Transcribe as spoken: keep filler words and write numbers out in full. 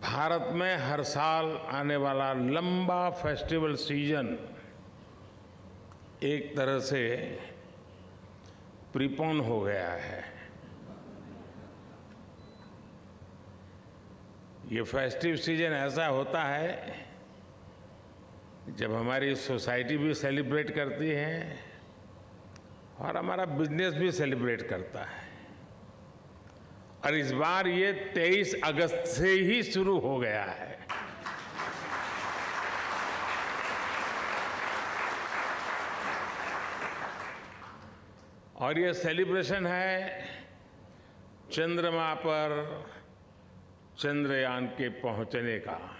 भारत में हर साल आने वाला लंबा फेस्टिवल सीजन एक तरह से प्रीपोन हो गया है। ये फेस्टिव सीजन ऐसा होता है जब हमारी सोसाइटी भी सेलिब्रेट करती है और हमारा बिजनेस भी सेलिब्रेट करता है। और इस बार ये तेईस अगस्त से ही शुरू हो गया है। और ये सेलिब्रेशन है चंद्रमा पर चंद्रयान के पहुंचने का।